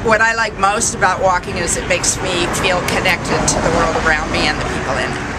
what I like most about walking is it makes me feel connected to the world around me and the people in it.